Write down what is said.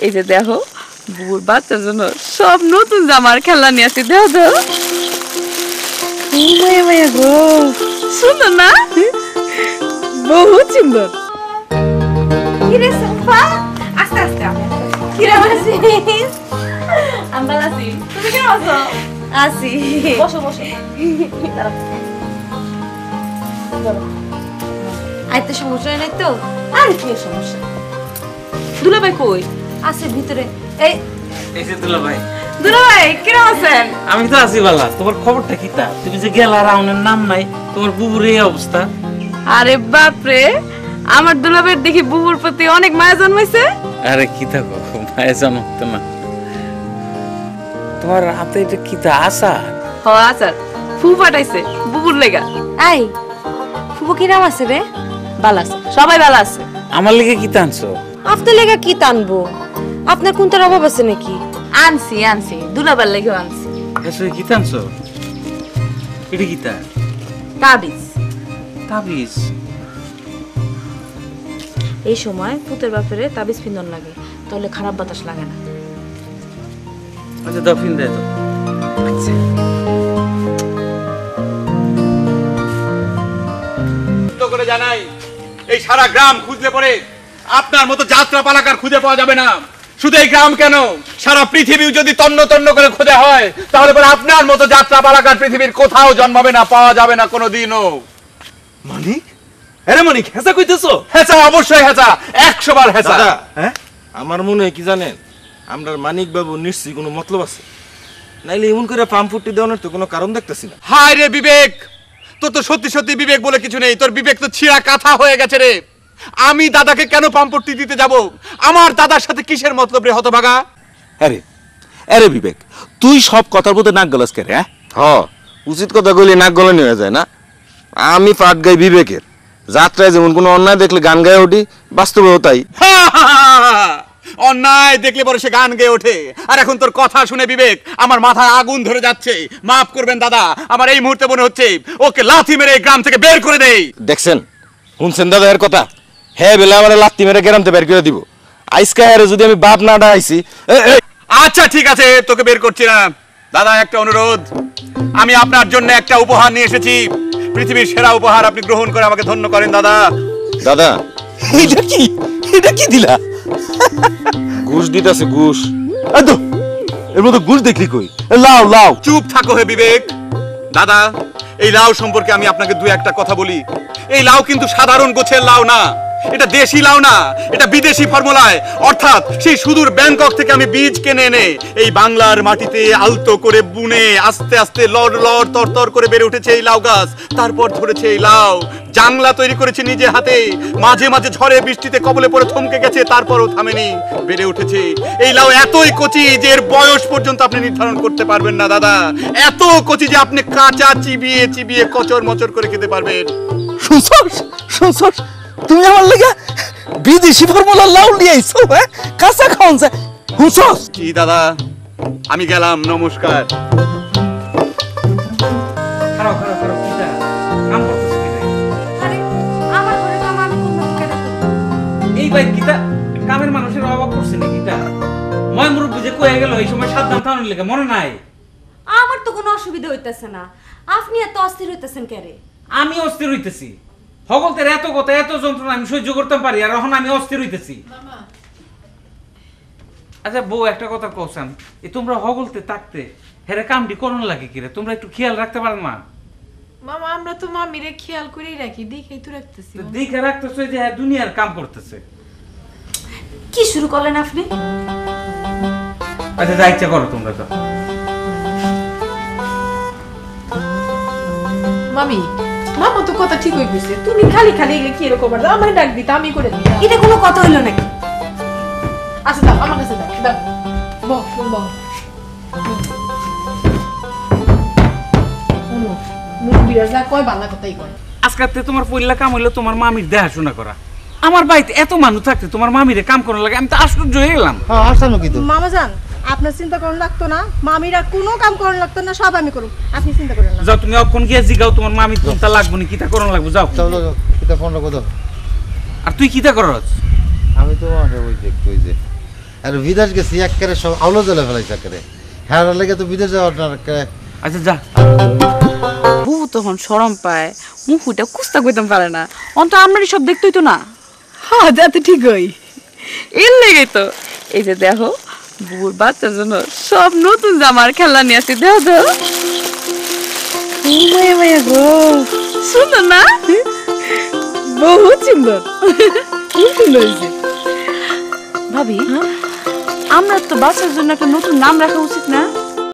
এই যে দেখো বুবুর বাচ্চার জন্য সব নতুন জামার খেলনা নিয়ে আসি দেখো তো মায়া মায়া গো সুন্দর না বহুত সুন্দর কিরে সাফা আস্তে আস্তে কিরম আছিস আমরা আছি তুমি কেমন আছো আছি বসো বসো আইতে সমস্যা নাই তো আর কি সমস্যা দুলাভাই কই আছে ভিতরে এই যে দুলাভাই দুলাভাই কেমন আছেন আমি তো আছি বালা তোমার খবরটা কি তা তুমি যে গেলা রাউনের নাম নাই তোমার বুবুর এই অবস্থা আরে বাপ রে আমার দুলাভাইয়ের দেখি বুবুর প্রতি অনেক মায়া জন্মাইছে আরে কি তা গো মায়া জন্মতো না তোমার হাতে এটা কি তা আসা হ আচার ফু ফাটাইছে বুবুর লেগা আই ফুবু কিরম আছে রে ভালো আছে সবাই ভালো আছে আমার লেগে কি তা আনছো আপনার লেগা কি টানবো আপনার কোনটার অভাব আছে নাকি আনছি দুলাভাইয়ের লেগেও আনছি আসলে কি তা আনছো এটা কি তা তাবিজ তাবিজ এই সময় পুতের বাপেরে তাবিজ পিন্দন লাগে তাহলে খারাপ বাতাস লাগে না আচ্ছা দাও ফিন দে তো আচ্ছা করে জানাই এই সারা গ্রাম খুঁজলে পরে আপনার মতো যাত্রা পালাকার খুঁজে পাওয়া যাবে না শুধু এই গ্রাম কেন সারা পৃথিবী যদি তন্ন তন্ন করে খোঁজা হয় তাহলে পরে আপনার মতো যাত্রা পালাকার পৃথিবীর কোথাও জন্মাবে না পাওয়া যাবে না কোনোদিনও মানিক আরে মানিক হেসা কইতেছো হেঁচা অবশ্যই হেঁচা 100 বার হেঁচা দাদা হ্যাঁ আমার মনে হয় কি জানেন আমরা মানিক বাবু নিশ্চয়ই কোনো মতলব আছে নাইলে এমন করে পাম্প ফুটি দেওয়ানোর তো কোনো কারণ দেখতেছি না হায় রে বিবেক তোর তো সত্যি সত্যি বিবেক বলে কিছু নেই তোর বিবেক তো ছিঁড়া কাঁথা হয়ে গেছে রে আমি দাদাকে কেন পাম্পটি দিতে যাব আমার দাদার সাথে কিসের মতলব রে হতভাগা আরে আরে বিবেক তুই সব কথার মধ্যে নাক গলাস কে রে হ্যাঁ উচিত কথা কইলে নাক গলানি হয়ে যায় না আমি পাট গাই বিবেকের যাত্রায় যেমন কোনো অন্যায় দেখলে গান গায়ে উঠি বাস্তবেও তাই অন্যায় দেখলে পরে সে গান গেয়ে ওঠে আর এখন তোর কথা শুনে বিবেক আমার মাথায় আগুন ধরে যাচ্ছে মাফ করবেন দাদা আমার এই মুহূর্তে মনে হচ্ছে ওকে লাথি মেরে এই গ্রাম থেকে বের করে দেই দেখছেন শুনছেন দাদা এর কথা হ্যাঁ বেলা আমার লাত্তি মেরে গ্রামতে বের করে দিব আইসকা হারে যদি আমি বাপ না ডাইছি আচ্ছা ঠিক আছে তোকে বের করছি না দাদা একটা অনুরোধ আমি আপনার জন্য একটা উপহার নিয়ে এসেছি পৃথিবীর সেরা উপহার আপনি গ্রহণ করে আমাকে ধন্য করেন দাদা দাদা এটা কি দিলা ঘুষ দিতেছে ঘুষ এর মধ্যে ঘুষ দেখলি কই লাও লাও চুপ থাকো হে বিবেক দাদা এই লাউ সম্পর্কে আমি আপনাকে দুই একটা কথা বলি এই লাউ কিন্তু সাধারণ গোছের লাউ না এটা দেশি লাউ না এটা বিদেশি ফর্মুলায় অর্থাৎ সেই সুদূর ব্যাংকক থেকে আমি বীজ কিনে এনে এই বাংলার মাটিতে আলতো করে বুনে আস্তে আস্তে লড় লড় তরতর করে বেড়ে উঠেছে এই লাউ গাছ তারপর ধরেছে এই লাউ জাংলা তৈরি করেছে নিজে হাতে মাঝে মাঝে ঝড়ে বৃষ্টিতে কবলে পড়ে থমকে গেছে তারপরও থামেনি বেড়ে উঠেছে এই লাউ এতই কচি যে এর বয়স পর্যন্ত আপনি নির্ধারণ করতে পারবেন না দাদা এত কচি যে আপনি কাঁচা চিবিয়ে চিবিয়ে কচর মচর করে খেতে পারবেন শুনছস তুমি আমার লাগা বিদেশি ফর্মুলা লাউ নিয়ে আইছো হ্যাঁ কাঁচা খাওন যায় শুনছস কি দাদা আমি গেলাম নমস্কার খারাপ কি তা কাম করতেছ কি রে আরে আমার ঘরে কাম আমি কোন লোককে রাখব এই ভাই কি তা কামের মানুষের অভাব করছে নাকি তা ময় মুরব্বি যে কয়ে গেল এই সময় সাবধান থাকার লাগে মনে নাই আমার তো কোনো অসুবিধা হইতাছে না আপনি এত অস্থির হইতাছেন কেরে আমি অস্থির হইতেছি হগলতের এত কথা এত যন্ত্রণা আমি সহ্য করতে পারি আর এখন আমি অস্থির হইতেছি আচ্ছা বউ একটা কথা কওসান এই তোমরা হগলতে থাকতে হেরে কামডি করন লাগে কিরে তোমরা একটু খেয়াল রাখতে পারো না মামা আমরা তো মামিরে খেয়াল করেই রাখি দেখেই তো রাখতেছি তো দেখে রাখতেছে যে হ্যাঁ দুনিয়ার কাম করতেছে কি শুরু করলেন আপনি আচ্ছা যা ইচ্ছা করো তোমরা তো মামি মামা তো কথা ঠিক হয়ে গেছে তুমি খালি খালি এগুলো কি এরকম করবে আমার ডাক দিতে আমি করে দিই এটা কোনো কথা হইলো নাকি আচ্ছা দাও আমার কাছে দাও দাও বহ বহ মুরব্বিরা যা কয় বাংলা কথাই কয় আজকাতে তোমার পইলা কাম হইলো তোমার মামির দেখাশোনা করা আমার বাড়িতে এত মানুষ থাকতে তোমার মামিরে কাম করার লাগে আমি তো আশ্চর্য হয়ে গেলাম হ্যাঁ আসানো কি তো মামা জান আপনার চিন্তা করার লাগতো না মামিরা কোনো কাম করার লাগতো না সব আমি করব আপনি চিন্তা করেন না যাও তুমি অক্ষণ গিয়ে জিগাও তোমার মামি কোনটা লাগবো নি কিটা করন লাগবো যাও চলো কিটা ফোনটা কত আর তুই কিটা করছ আমি তো ওই যে আর বিদেশ গেছি একেবারে সব আলো জ্বলে ফেলাইছে একেবারে হ্যাঁ লেগে তো বিদেশ যাওয়ার আচ্ছা যা বুবু তখন শরম পায় মুখটা কুস্তা কইতাম পারে না অন্ত আমরাই সব দেখতেই তো না। হ্যাঁ যাতে ঠিকই এর লেগে তো এই যে দেখো বুবুর বাচ্চার জন্য সব নতুন জামার খেলনা নিয়ে আসি দেখো তো মায়া মায়া গো সুন্দর না বহুত সুন্দর খুব সুন্দর হয়েছে। ভাবি আমরা তো বাচ্চার জন্য একটা নতুন নাম রাখা উচিত না?